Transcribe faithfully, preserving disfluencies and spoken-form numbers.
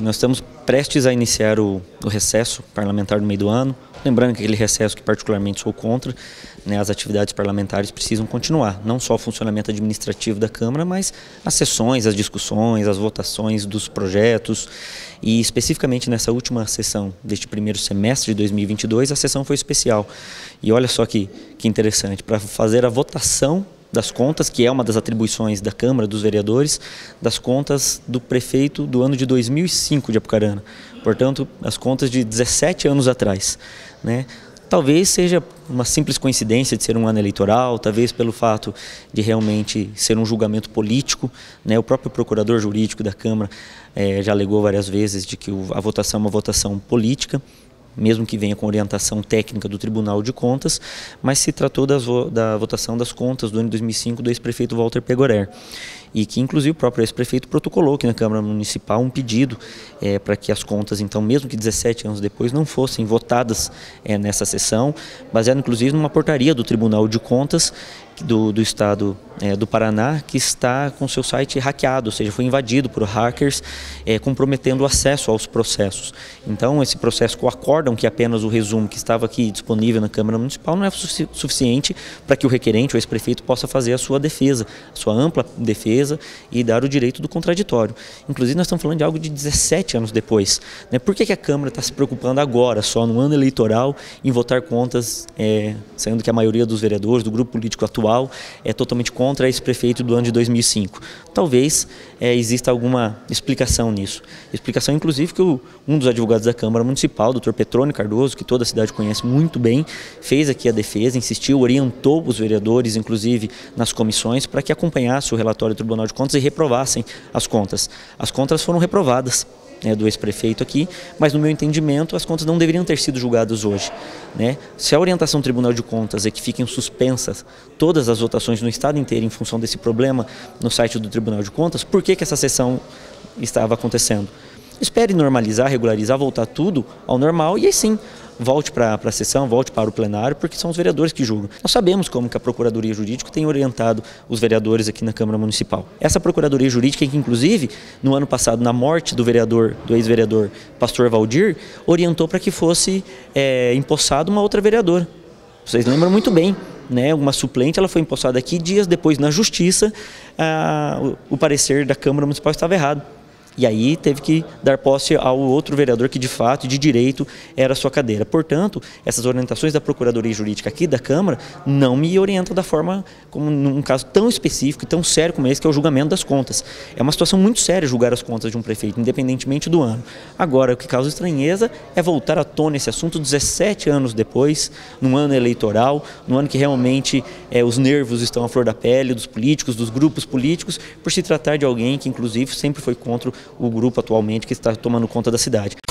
Nós estamos prestes a iniciar o, o recesso parlamentar no meio do ano, lembrando que aquele recesso que particularmente sou contra, né, as atividades parlamentares precisam continuar, não só o funcionamento administrativo da Câmara, mas as sessões, as discussões, as votações dos projetos e especificamente nessa última sessão deste primeiro semestre de dois mil e vinte e dois, a sessão foi especial. E olha só que, que interessante, para fazer a votação das contas, que é uma das atribuições da Câmara dos Vereadores, das contas do prefeito do ano de dois mil e cinco de Apucarana. Portanto, as contas de dezessete anos atrás, né? Talvez seja uma simples coincidência de ser um ano eleitoral, talvez pelo fato de realmente ser um julgamento político, né? O próprio procurador jurídico da Câmara eh, já alegou várias vezes de que a votação é uma votação política, mesmo que venha com orientação técnica do Tribunal de Contas, mas se tratou das, da votação das contas do ano de dois mil e cinco do ex-prefeito Walter Pegorer, e que inclusive o próprio ex-prefeito protocolou aqui na Câmara Municipal um pedido é, para que as contas, então, mesmo que dezessete anos depois, não fossem votadas é, nessa sessão, baseado inclusive numa portaria do Tribunal de Contas do, do Estado é, do Paraná, que está com seu site hackeado, ou seja, foi invadido por hackers, é, comprometendo o acesso aos processos. Então, esse processo com o acórdão, que apenas o resumo que estava aqui disponível na Câmara Municipal, não é sufici suficiente para que o requerente, o ex-prefeito, possa fazer a sua defesa, a sua ampla defesa e dar o direito do contraditório. Inclusive, nós estamos falando de algo de dezessete anos depois, né? Por que que a Câmara está se preocupando agora, só no ano eleitoral, em votar contas, é, sendo que a maioria dos vereadores, do grupo político atual, é totalmente contra esse prefeito do ano de dois mil e cinco. Talvez é, exista alguma explicação nisso. Explicação, inclusive, que o, um dos advogados da Câmara Municipal, o doutor Petrônio Cardoso, que toda a cidade conhece muito bem, fez aqui a defesa, insistiu, orientou os vereadores, inclusive nas comissões, para que acompanhasse o relatório do Tribunal de Contas e reprovassem as contas. As contas foram reprovadas, né, do ex-prefeito aqui, mas no meu entendimento as contas não deveriam ter sido julgadas hoje, né? Se a orientação do Tribunal de Contas é que fiquem suspensas todas as votações no estado inteiro em função desse problema no site do Tribunal de Contas, por que que essa sessão estava acontecendo? Espere normalizar, regularizar, voltar tudo ao normal e aí sim, volte para a sessão, volte para o plenário, porque são os vereadores que julgam. Nós sabemos como que a Procuradoria Jurídica tem orientado os vereadores aqui na Câmara Municipal. Essa Procuradoria Jurídica, que inclusive, no ano passado, na morte do vereador, do ex-vereador Pastor Valdir, orientou para que fosse é, empossada uma outra vereadora. Vocês lembram muito bem, né? Uma suplente, ela foi empossada aqui, dias depois, na Justiça, ah, o, o parecer da Câmara Municipal estava errado. E aí teve que dar posse ao outro vereador que de fato, de direito, era a sua cadeira. Portanto, essas orientações da Procuradoria Jurídica aqui da Câmara não me orientam da forma, como num caso tão específico e tão sério como esse, que é o julgamento das contas. É uma situação muito séria julgar as contas de um prefeito, independentemente do ano. Agora, o que causa estranheza é voltar à tona esse assunto dezessete anos depois, num ano eleitoral, num ano que realmente é, os nervos estão à flor da pele, dos políticos, dos grupos políticos, por se tratar de alguém que, inclusive, sempre foi contra o grupo atualmente que está tomando conta da cidade.